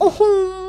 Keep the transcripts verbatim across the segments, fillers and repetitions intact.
โอ้โห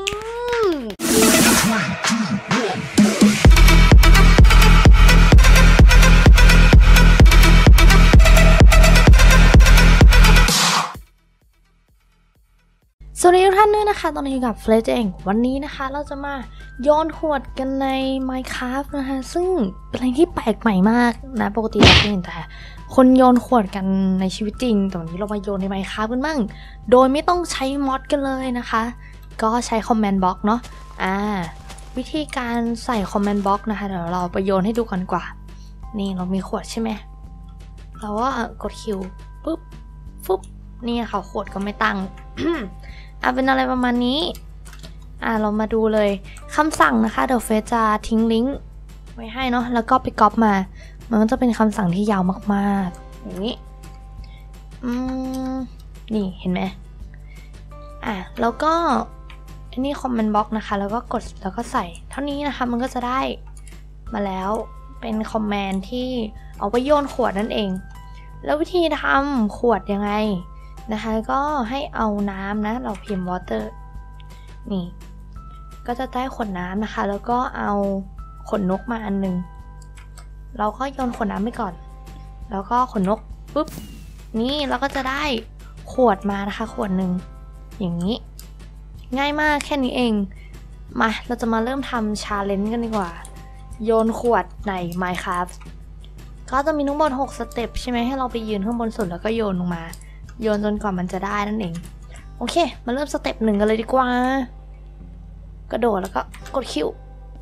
สวัสดีทุกท่านด้วยนะคะตอนนี้กับเฟลจเองวันนี้นะคะเราจะมาโยนขวดกันใน Minecraft นะคะซึ่งเป็นอะไรที่แปลกใหม่มากนะปกติเราเห็นแต่คนโยนขวดกันในชีวิตจริงแต่วันนี้เรามาโยนใน Minecraft กันบ้างโดยไม่ต้องใช้มอดกันเลยนะคะก็ใช้คอมเมนต์บล็อกเนาะอ่าวิธีการใส่คอมเมนต์บล็อกนะคะเดี๋ยวเราไปโยนให้ดูกันกว่านี่เรามีขวดใช่ไหมเราก็กดคิวปุ๊บฟุ๊บนี่ค่ะขวดก็ไม่ตั้ง อ่ะเป็นอะไรประมาณนี้อ่ะเรามาดูเลยคำสั่งนะคะเดี๋ยวเฟซจะทิ้งลิงก์ไว้ให้เนาะแล้วก็ไปก๊อปมามันก็จะเป็นคำสั่งที่ยาวมากๆอย่างนี้อืมนี่เห็นไหมอ่ะแล้วก็อันนี้คอมเมนต์บล็อกนะคะแล้วก็กดแล้วก็ใส่เท่านี้นะคะมันก็จะได้มาแล้วเป็นคอมเมนต์ที่เอาไปโยนขวดนั่นเองแล้ววิธีทำขวดยังไงนะคะก็ให้เอาน้ำนะเราพิมพ์ water นี่ก็จะได้ขวดน้ำนะคะแล้วก็เอาขนนกมาอันนึงเราก็โยนขวดน้ำไปก่อนแล้วก็ขนนกปุ๊บนี่เราก็จะได้ขวดมานะคะขวดหนึ่งอย่างนี้ง่ายมากแค่นี้เองมาเราจะมาเริ่มทำชาเลนจ์กันดีกว่าโยนขวดใน Minecraft ก็จะมีทั้งหมดหกสเต็ปใช่ไหมให้เราไปยืนข้างบนสุดแล้วก็โยนลงมาโยนจนกว่ามันจะได้นั่นเองโอเคมาเริ่มสเต็ปหนึ่งกันเลยดีกว่ากระโดดแล้วก็กดคิว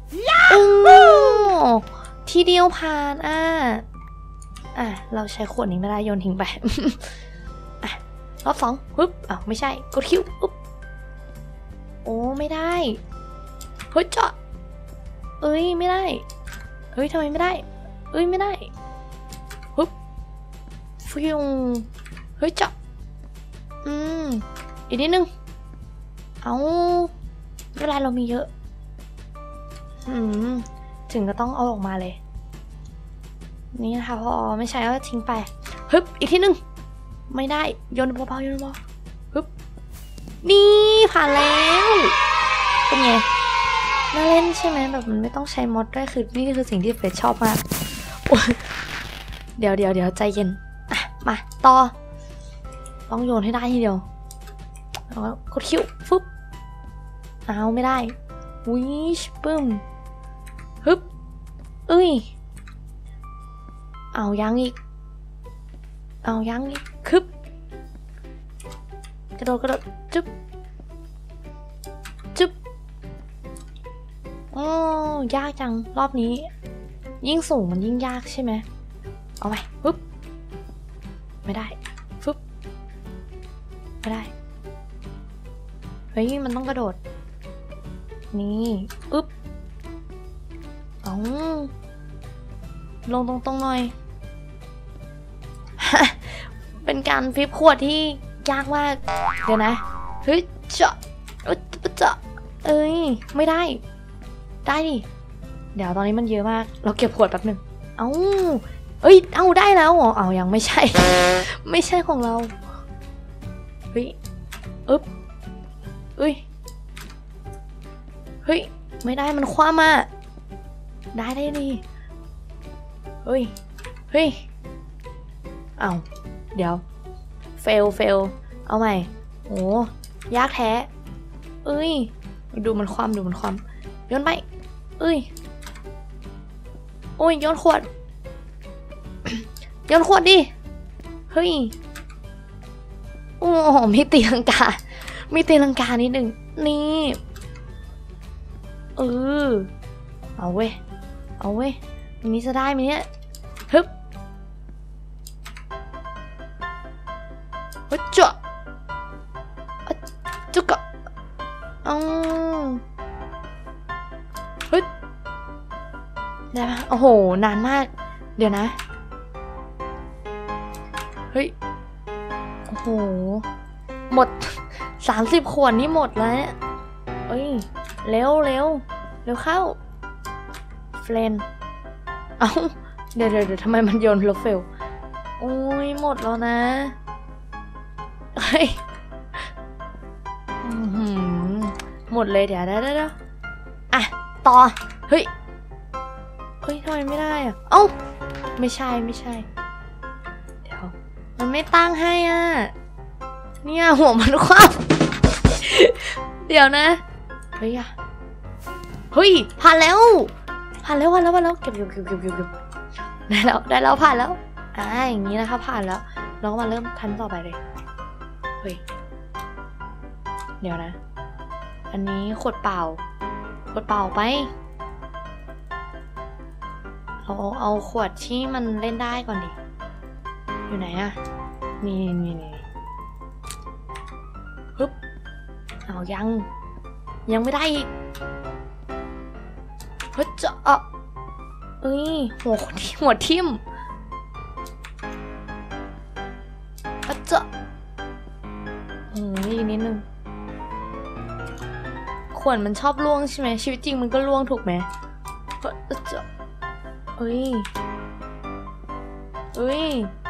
ทีเดียวผ่านอ่ะอ่ะเราใช้ขวดนี้ไม่ได้โยนทิ้งไป อ่ะรอบสองปึ๊บอ้าวไม่ใช่กดคิวปึ๊บโอ้ไม่ได้เฮ้ยเจาะเอ้ยไม่ได้เฮ้ยทำไมไม่ได้เอ้ยไม่ได้ปึ๊บฟิวเฮ้ยเจาะอืมอีกนิดนึงเอาเวลาเรามีเยอะอืมถึงก็ต้องเอาออกมาเลยนี่นะคะพอไม่ใช่ก็ทิ้งไปฮึบอีกทีนึงไม่ได้โยนเบาๆโยนเบาๆฮึบนี่ผ่านแล้วเป็นไงน่าเล่นใช่ไหมแบบมันไม่ต้องใช้มอดด้วยคือนี่คือสิ่งที่เฟรชชอบมากเดี๋ยวเดี๋ยวเดี๋ยวใจเย็นอ่ะมาต่อต้องโยนให้ได้ทีเดียวแล้วกดคิวฟึบเอาไม่ได้วิชปึ้มฮึบเอ้ยเอายังอีกเอายังอีกคึบกระโดดกระโดดจุ๊บจุ๊บโอ้ยากจังรอบนี้ยิ่งสูงมันยิ่งยากใช่ไหมเอาไปฮึบไม่ได้ฟึบไม่ได้เฮ้ยมันต้องกระโดดนี่อึ๊บอ๋อลงตรงๆหน่อย เป็นการฟลิปขวดที่ยากมากเดี๋ยวนะเฮ้ยเจาะเจาะเอ้ยไม่ได้ได้ดิเดี๋ยวตอนนี้มันเยอะมากเราเก็บขวดแป๊บหนึ่งเอ้าเอ้ยเอาได้แล้วเหรอเอายังไม่ใช่ ไม่ใช่ของเราเฮ้ยอึ๊บเอ้ยเฮ้ยไม่ได้มันคว้ามาได้ได้ดิเฮ้ยเฮ้ยเอาเดี๋ยวเฟลเฟลเอาใหม่โอ้ยากแท้เอ้ยดูมันความดูมันความโยนไปเอ้ยโอ้ยโยนขวด โยนขวดดิเฮ้ยโอ้มีตีลังกามีตีลังกานิดหนึ่งนี่เออเอาเว้ยเอาเว้ยอันนี้จะได้ไหมเนี่ยฮึบฮึจ๊ะจุกกะอ๋อฮึได้ไหมโอ้โหนานมากเดี๋ยวนะเฮ้ยโอ้โหหมดสามสิบขวดนี่หมดแล้วเอ้ยเร็วเร็วเร็วเข้าเฟรนเอ้าเดี๋ยวเดี๋ยวทำไมมันโยนแล้วเฟลโอ้ยหมดแล้วนะเฮ้ยหมดเลยเดี๋ยวเดี๋ยวเดี๋ยวอ่ะต่อเฮ้ยเฮ้ยทำไมไม่ได้อ่ะเอ้าไม่ใช่ไม่ใช่เดี๋ยวมันไม่ตั้งให้อ่ะเนี่ยหัวมันคว่ำเดี๋ยวนะเฮ้ยอะเฮ้ยผ่านแล้วผ่านแล้วผ่านแล้วผ่านแล้วเก็บเก็บเก็บเก็บเก็บได้แล้วได้แล้วผ่านแล้วอ่าอย่างนี้นะคะผ่านแล้วเราก็มาเริ่มทันต่อไปเลยเฮ้ยเดี๋ยวนะอันนี้ขวดเปล่าขวดเปล่าไปเราเอาขวดที่มันเล่นได้ก่อนดิอยู่ไหนอะนี่นี่นี่ฮึบเอายังยังไม่ได้อีกเฮ้ยจะเออเอ้ยหัวหัวทิ่มเฮ้ยจะอืมนี่นิดนึงขวดมันชอบล่วงใช่ไหมชีวิตจริงมันก็ล่วงถูกไหมเฮ้ยจะเอ้ยเอ้ย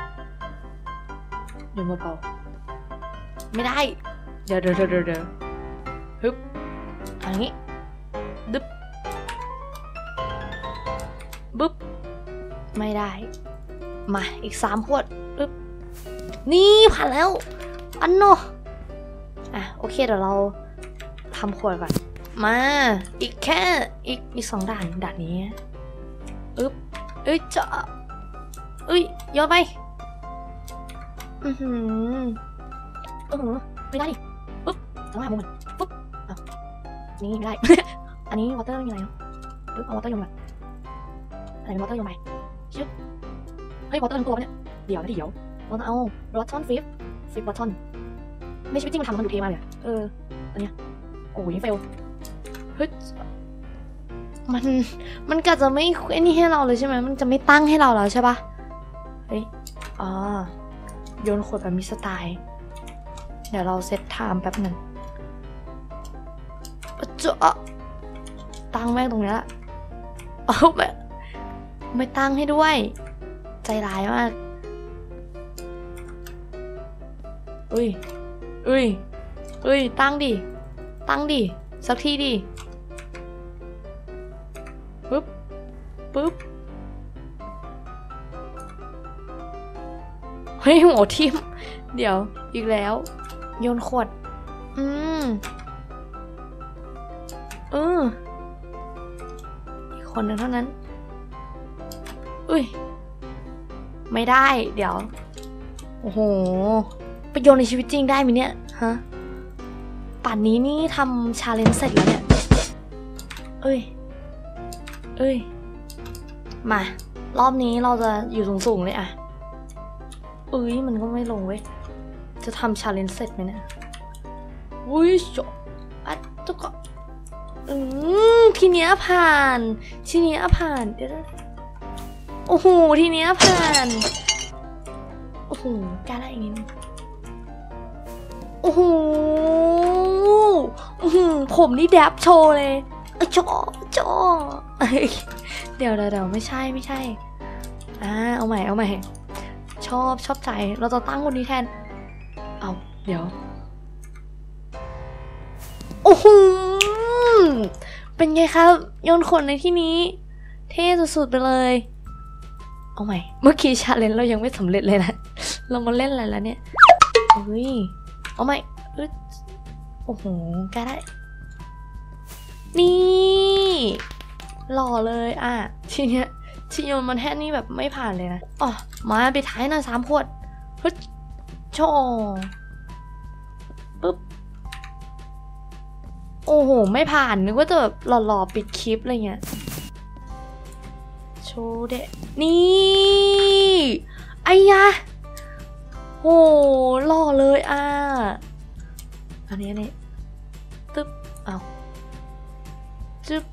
เดี๋ยวมาเบาไม่ได้เดี๋ยวเดี๋ยวเดี๋ยวเดี๋ยวฮึบอันนี้ดึบบึ๊บไม่ได้มาอีกสามขวดปึ๊บนี่ผ่านแล้วอันโนอ่ะโอเคเดี๋ยวเราทำขวดก่อนมาอีกแค่อีกอีกสองด่านด่านนี้อึ๊บเอ้ยจะเอ้ยโยนไปอือหืออือหือไม่ได้ดิปึ๊บต้องหามุมปึ๊บเอานี่ไม่ได้ อันนี้วอเตอร์ไม่มีอะไรเนาะปึ๊บเอาวอเตอร์โยนมาอะไรเป็นวอเตอร์โยนไปชึบเฮ้ยวอเตอร์เป็นตัวปะเนี่ยเดี๋ยวนะเดี๋ยวเราต้องเอารอตทอนฟิฟฟิฟรอตทอนในชีวิตจริงมันทำมันดูเท่มากเลยเอออันเนี้ยโอ้ยเฟลเฮ้ยมันมันก็จะไม่ไอ้นี่ให้เราเลยใช่ไหมมันจะไม่ตั้งให้เราแล้วใช่ปะเฮ้ยอ๋อโยนขวดแบบมีสไตล์เดี๋ยวเราเซตไทม์แป๊บหนึ่งจะตั้งแม่งตรงนี้ละเอาแบบไม่ตั้งให้ด้วยใจร้ายมากอุ้ยอุ้ยอุ้ยตั้งดิตั้งดิสักทีดิปึ๊บปึ๊บเฮ้ยหัวทิ่มเดี๋ยวอีกแล้วโยนขวดอืมเอออีกคนนึงเท่านั้นอุ้ยไม่ได้เดี๋ยวโอ้โหประโยชน์ในชีวิตจริงได้ไหมเนี่ยฮะป่านนี้นี่ทำชาเลนจ์เสร็จแล้วเนี่ยเอ้ยเอ้ยมารอบนี้เราจะอยู่สูงๆเลยอะเอ้ยมันก็ไม่ลงเว้ยจะทำชาเลนจ์เสร็จไหมเนี่ยอุ้ยโจอัดตุ๊กอืมทีเนี้ยผ่านทีเนี้ยผ่านเดี๋ยวโอ้โหทีเนี้ยผ่านโอ้โหกล้าได้อีกนิดนึงโอ้โหผมนี่แดบโชว์เลยจ่อจ่อเดี๋ยวเดี๋ยวไม่ใช่ไม่ใช่อ่าเอาใหม่เอาใหม่ชอบชอบใจเราจะตั้งคนนี้แทนเอาเดี๋ยวโอ้โหเป็นไงครับโยนขนในที่นี้เท่สุดๆไปเลยเอาใหม่เมื่อกี้ชาเลนจ์เรายังไม่สำเร็จเลยนะเรามาเล่นอะไรแล้วเนี่ยเฮ้ยเอาใหม่โอ้โหแกได้นี่หล่อเลยอ่ะทีเนี้ยทีโยนมันแค่นี้แบบไม่ผ่านเลยนะอ๋อมาไปท้ายหน่อยสามขวดฮึดโชว์ปึ๊บโอ้โหไม่ผ่านนึกว่าจะแบบหล่อๆปิดคลิปอะไรเงี้ยโชว์เดะนี่ไอ้ยะโหหล่อเลยอ่ะอันนี้นี่ตึ๊บเอาจึ๊บ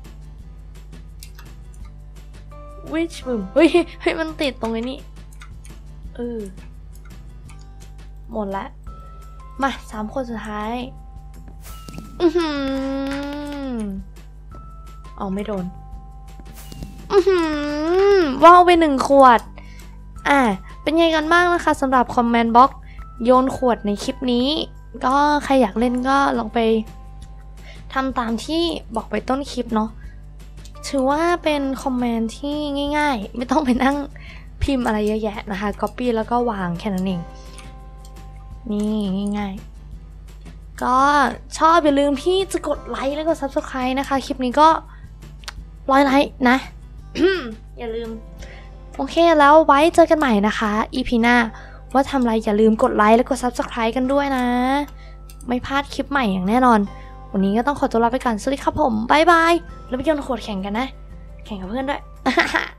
วิชบึมเฮ้ยเฮ้ยมันติดตรงนี้เออหมดละมาสามคนสุดท้ายอือหือเอาไม่โดนอือหือว่าวไปหนึ่งขวดอ่ะเป็นไงกันบ้างนะคะสำหรับคอมเมนต์บ็อกซ์โยนขวดในคลิปนี้ก็ใครอยากเล่นก็ลองไปำตามที่บอกไปต้นคลิปเนาะถือว่าเป็นคอมเมนต์ที่ง่ายๆไม่ต้องไปนั่งพิมพ์อะไรเยอะแยะนะคะ copy แล้วก็วางแค่นั้นเองนี่ง่ายๆก็ชอบอย่าลืมที่จะกดไลค์แล้วก็ ซับสไครบ์ นะคะคลิปนี้ก็ร้อยไลค์นะ อย่าลืมโอเคแล้วไว้เจอกันใหม่นะคะ อี พี หน้าว่าทำอะไรอย่าลืมกดไลค์แล้วก็ ซับสไครบ์ กันด้วยนะไม่พลาดคลิปใหม่อย่างแน่นอนวันนี้ก็ต้องขอตัวลาไปก่อนสวัสดีครับผมบ๊ายบายแล้วไปโยนขวดแข่งกันนะแข่งกับเพื่อนด้วย